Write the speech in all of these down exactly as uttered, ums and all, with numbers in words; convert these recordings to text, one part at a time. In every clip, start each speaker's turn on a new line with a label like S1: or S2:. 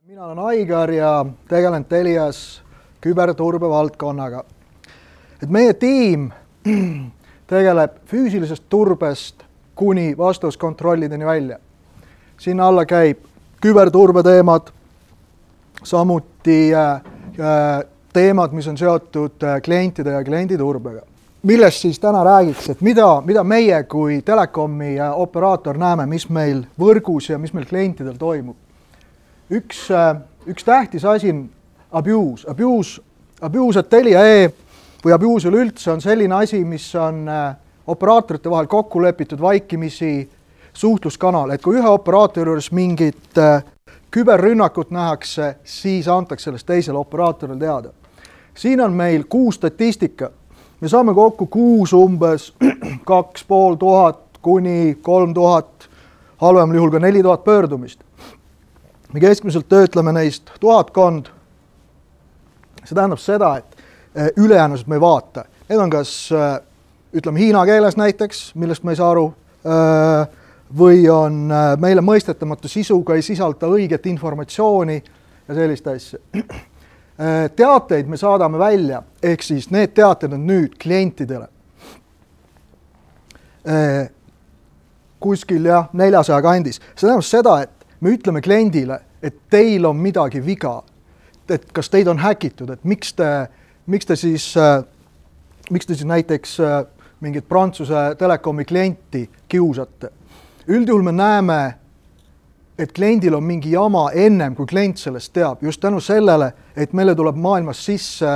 S1: Mina olen Aigar ja tegelen Telias küberturbe valdkonnaga. Et meie tiim tegeleb füüsilisest turbest kuni vastavuskontrollideni välja. Sinna alla käib küberturbe teemad, samuti teemad, mis on seotud klientide ja klienditurbega. Millest siis täna räägiks, et mida, mida meie kui telekomi operaator näeme, mis meil võrgus ja mis meil klientidel toimub. Üks, üks tähtis asi on abuse. Abuse, abuse at Telia.ee või abuse üleüldse on selline asi, mis on operaatorite vahel kokku lepitud vaikimisi suhtluskanal. Et kui ühe operaatori juures mingit küberrünnakut nähakse, siis antakse sellest teisele operaatoril teada. Siin on meil kuus statistika. Me saame kokku kuus umbes kaks pool tuhat kuni kolm tuhat, halvemal juhul ka neli tuhat pöördumist. Me keskmiselt töötleme neist tuhatkond. See tähendab seda, et ülejäänused me ei vaata. Need on kas, ütleme, hiina keeles näiteks, millest me ei saa aru, või on meile mõistetamatu sisuga, ei sisalda õiget informatsiooni ja sellist asja. Teateid me saadame välja, ehk siis need teated on nüüd klientidele. Kuskil jah, neljasaja kandis. See tähendab seda, et me ütleme kliendile, et teil on midagi viga, et kas teid on häkitud, et miks te, miks te, siis, miks te siis näiteks mingit Prantsuse telekomi klienti kiusate. Üldjuhul me näeme, et kliendil on mingi jama ennem, kui klient sellest teab, just tänu sellele, et meile tuleb maailmas sisse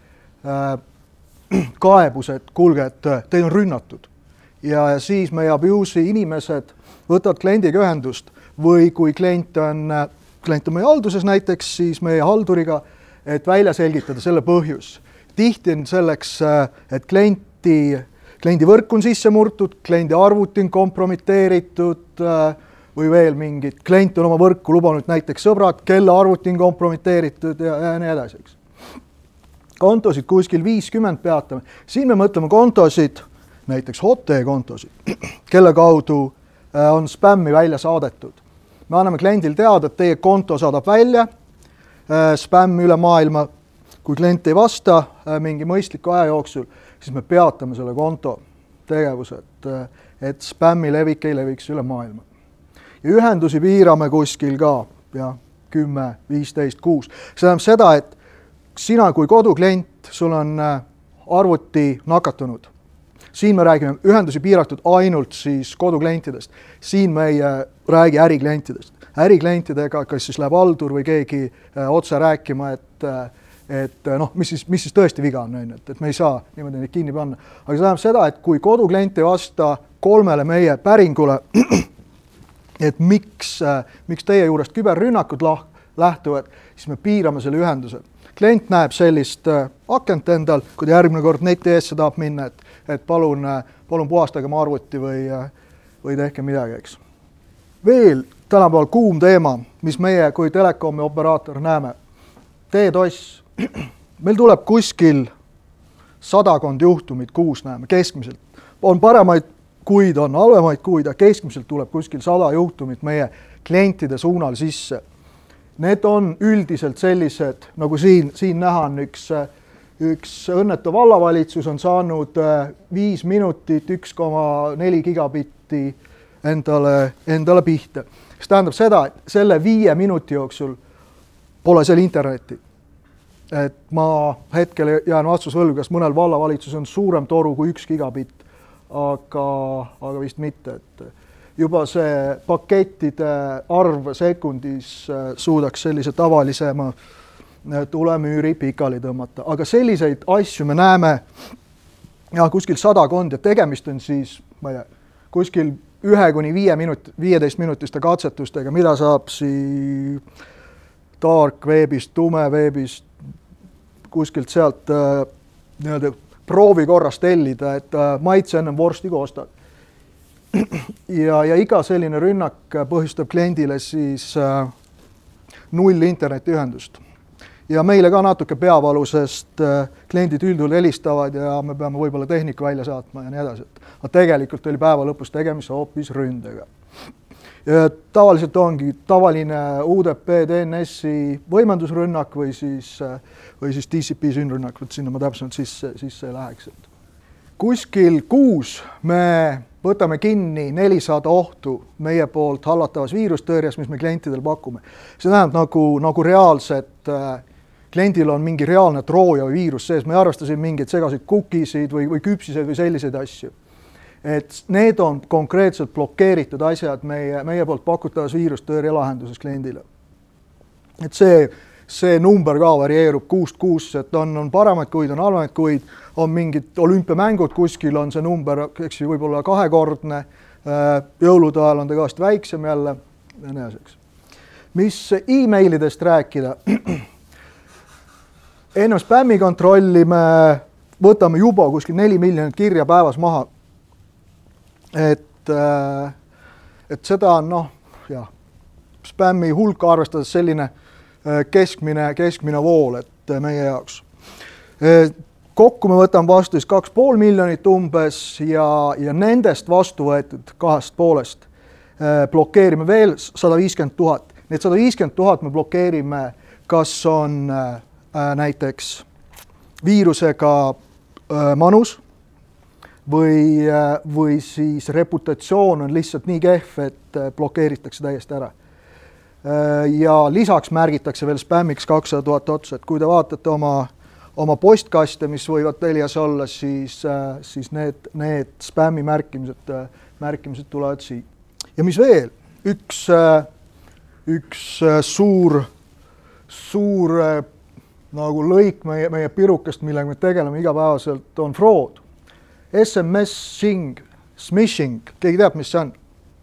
S1: äh, kaebus, et kuulge, et teid on rünnatud. Ja, ja siis meie abuse'i inimesed võtavad kliendiga ühendust või kui klient on, klient on meie halduses näiteks, siis meie halduriga, et välja selgitada selle põhjus. Tihti on selleks, et klienti, kliendi võrk on sisse murtud, kliendi arvuti on kompromiteeritud või veel mingid. Klient on oma võrku lubanud näiteks sõbrad, kelle arvuti on kompromiteeritud ja, ja nii edasi. Kontosid kuskil viiskümmend peatame. Siin me mõtleme kontosid, näiteks hot-e kontosid, kelle kaudu on spämmi välja saadetud. Me anname kliendil teada, et teie konto saadab välja spämmi üle maailma. Kui klient ei vasta mingi mõistliku aja jooksul, siis me peatame selle konto tegevuse, et, et spämmi levik ei leviks üle maailma. Ja ühendusi piirame kuskil ka ja, kümme, viisteist, kuus. See tähendab seda, et sina kui koduklient, sul on arvuti nakatunud. Siin me räägime ühendusi piiratud ainult siis koduklientidest. Siin me ei räägi äriklientidest. Äriklientidega, kas siis läheb haldur või keegi otse rääkima, et, et noh, mis siis, mis siis tõesti viga on, et, et me ei saa niimoodi neid kinni panna. Aga see tähendab seda, et kui koduklient ei vasta kolmele meie päringule, et miks, miks teie juurest küberrünnakud lähtuvad, siis me piirame selle ühenduse. Klient näeb sellist akent endal, kui ta järgmine kord neti eesse tahab minna, et, et palun, palun puhastage ma arvuti või, või tehke midagi, eks. Veel tänapäeval kuum teema, mis meie kui telekomi operaator näeme. D-DOS. Meil tuleb kuskil sadakond juhtumit kuus näeme, keskmiselt. On paremaid kuid, on halvemaid kuid, ja keskmiselt tuleb kuskil sada juhtumit meie klientide suunal sisse. Need on üldiselt sellised, nagu siin, siin näha on üks, üks õnnetu vallavalitsus on saanud viis minutit, üks koma neli gigabitti endale, endale pihta. See tähendab seda, et selle viie minuti jooksul pole seal internetti. Et ma hetkel jään vastus võlgu, kas mõnel vallavalitsus on suurem toru kui üks gigabitt, aga, aga vist mitte, et juba see pakettide arv sekundis suudaks sellise tavalisema tulemüüri pikali tõmmata. Aga selliseid asju me näeme ja kuskil sadakond ja tegemist on siis ma ei tea, kuskil ühe kuni viie minut, viieteist minutiste katsetustega, mida saab siis dark veebist, tume veebist, kuskilt sealt nii-öelda proovi korras tellida, et maitse ennem vorsti koostad. Ja, ja iga selline rünnak põhjustab kliendile siis null internetiühendust. Ja meile ka natuke peavalu, sest kliendid üldjuhul helistavad ja me peame võib-olla tehnika välja saatma ja nii edasi. Aga tegelikult oli päeva lõpus tegemist hoopis ründega. tavaliselt ongi tavaline U D P D N S-i võimendusrünnak või siis, või siis T C P sünnrünnak, võt sinna ma täpselt sisse, sisse ei läheks. Kuskil kuus me võtame kinni nelisada ohtu meie poolt hallatavas viirustõrjes, mis me klientidel pakume. See tähendab nagu, nagu reaalset, kliendil on mingi reaalne trooja või viirus sees, me ei arvesta siin mingeid segaseid cookiesid või, või küpsiseid või selliseid asju. Et need on konkreetselt blokeeritud asjad meie, meie poolt pakutavas viirustõrje lahenduses kliendile. Et see, see number ka varieerub kuust kuusse, et on, on paremaid kuid, on halvemaid kuid, on mingid olümpiamängud, kuskil on see number, eks ju, võib-olla kahekordne, jõulude ajal on ta kõvasti väiksem jälle, ja nii asjaks. Mis e-mailidest rääkida? Enne spämmi kontrolli me võtame juba kuskil neli miljonit kirja päevas maha. Et, et seda on, noh, jah, spämmi hulka arvestades selline keskmine, keskmine vool, et meie jaoks. Kokku me võtame vastu siis kaks pool miljonit umbes ja, ja nendest vastu võetud kahest poolest blokeerime veel sada viiskümmend tuhat. Need sada viiskümmend tuhat me blokeerime, kas on näiteks viirusega manus või, või siis reputatsioon on lihtsalt nii kehv, et blokeeritakse täiesti ära. Ja lisaks märgitakse veel spämmiks kakssada tuhat otsa, et kui te vaatate oma, oma postkaste, mis võivad Telias olla, siis, siis need, need spämmi märkimised, märkimised tulevad siit. Ja mis veel? Üks, üks suur, suur nagu lõik meie, meie pirukast, millega me tegeleme igapäevaselt, on fraud. S M S-ing, smishing, keegi teab, mis see on?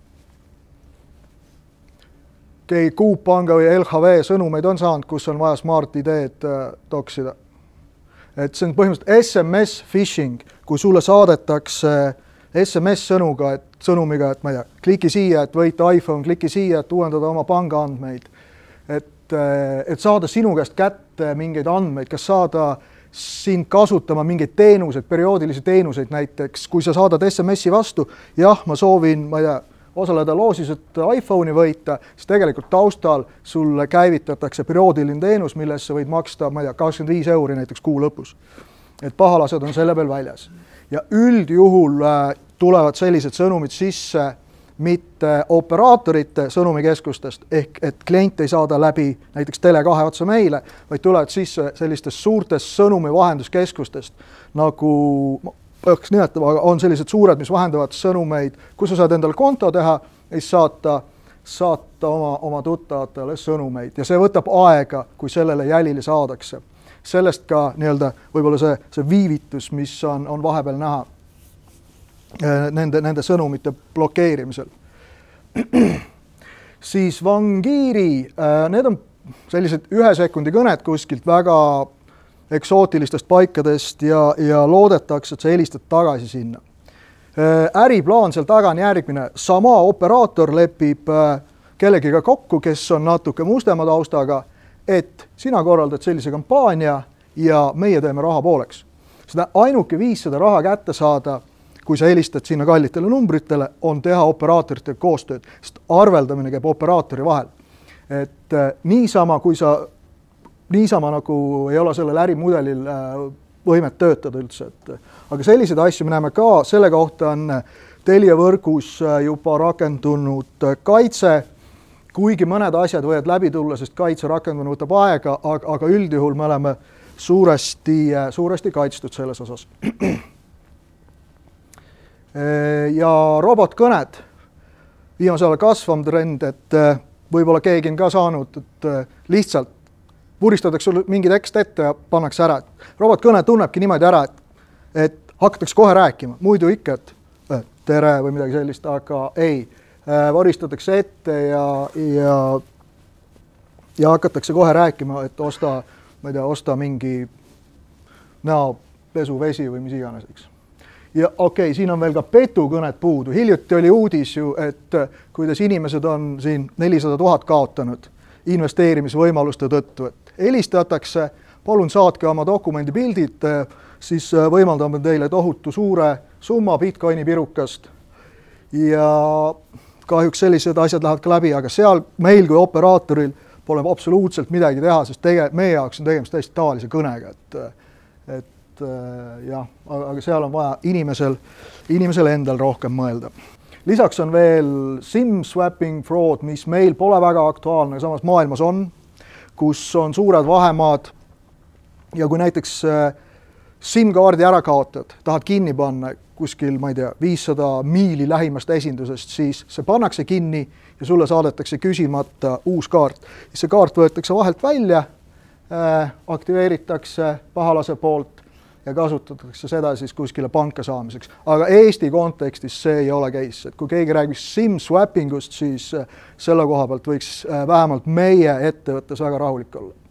S1: Keegi Coop Panga või L H V sõnumeid on saanud, kus on vaja Smart I D-d toksida. Et see on põhimõtteliselt S M S phishing, kui sulle saadetakse S M S-sõnuga, et sõnumiga, et ma ei tea, kliki siia, et võita iPhone, kliki siia, et uuendada oma pangaandmeid. Et, et saada sinu käest kätte mingeid andmeid, kas saada sind kasutama mingeid teenuseid, perioodilisi teenuseid näiteks, kui sa saadad S M S-i vastu, jah, ma soovin, ma ei tea, osaleda loosis, et iPhone'i võita, siis tegelikult taustal sulle käivitatakse perioodiline teenus, millest sa võid maksta, ma ei tea, kakskümmend viis euri näiteks kuu lõpus. Et pahalased on selle peal väljas. Ja üldjuhul tulevad sellised sõnumid sisse mitte operaatorite sõnumikeskustest, ehk et klient ei saada läbi näiteks Tele kahe otsa meile, vaid tulevad sisse sellistest suurtest sõnumi vahenduskeskustest, nagu peaks nimetama, on sellised suured, mis vahendavad sõnumeid, kus sa saad endale konto teha, ja siis saata, saata oma, oma tuttavatele sõnumeid. Ja see võtab aega, kui sellele jälile saadakse. Sellest ka nii-öelda võib-olla see, see viivitus, mis on, on vahepeal näha nende, nende sõnumite blokeerimisel. Siis vangiiri, need on sellised ühe sekundi kõned kuskilt väga eksootilistest paikadest ja, ja loodetakse, et sa helistad tagasi sinna. Äriplaan seal taga on järgmine. Sama operaator lepib kellegiga kokku, kes on natuke mustema taustaga, et sina korraldad sellise kampaania ja meie teeme raha pooleks. Seda ainuke viis seda raha kätte saada, kui sa helistad sinna kallitele numbritele, on teha operaatorite koostööd, sest arveldamine käib operaatori vahel. Et niisama, kui sa niisama nagu ei ole sellel ärimudelil võimet töötada üldse. Et, aga selliseid asju me näeme ka, selle kohta on Telia võrgus juba rakendunud kaitse, kuigi mõned asjad võivad läbi tulla, sest kaitse rakendamine võtab aega, aga, aga üldjuhul me oleme suuresti, suuresti kaitstud selles osas. Ja robotkõned, viimasel ajal kasvav trend, et võib-olla keegi on ka saanud, et lihtsalt puristatakse sulle mingi tekst ette ja pannakse ära. Robotkõne tunnebki niimoodi ära, et, et hakatakse kohe rääkima. Muidu ikka, et tere või midagi sellist, aga ei. Varistatakse ette ja, ja, ja hakatakse kohe rääkima, et osta, ma ei tea, osta mingi näopesuvesi või mis iganes, eks. Ja okei, okay, siin on veel ka petukõned puudu. Hiljuti oli uudis ju, et kuidas inimesed on siin nelisada tuhat kaotanud investeerimisvõimaluste tõttu, et helistatakse, palun saatke oma dokumendi pildid, siis võimaldame teile tohutu suure summa Bitcoini pirukast. Ja kahjuks sellised asjad lähevad ka läbi, aga seal meil kui operaatoril pole absoluutselt midagi teha, sest tege, meie jaoks on tegemist täiesti tavalise kõnega, et, et jah, aga seal on vaja inimesel, inimesel endal rohkem mõelda. Lisaks on veel SIM swapping fraud, mis meil pole väga aktuaalne, samas maailmas on, kus on suured vahemaad ja kui näiteks SIM-kaardi ära kaotad, tahad kinni panna kuskil, ma ei tea, viissada miili lähimast esindusest, siis see pannakse kinni ja sulle saadetakse küsimata uus kaart. See kaart võetakse vahelt välja, aktiveeritakse pahalase poolt ja kasutatakse seda siis kuskile panka saamiseks. Aga Eesti kontekstis see ei ole case. Et kui keegi räägiks SIM swappingust, siis selle koha pealt võiks vähemalt meie ettevõttes väga rahulik olla.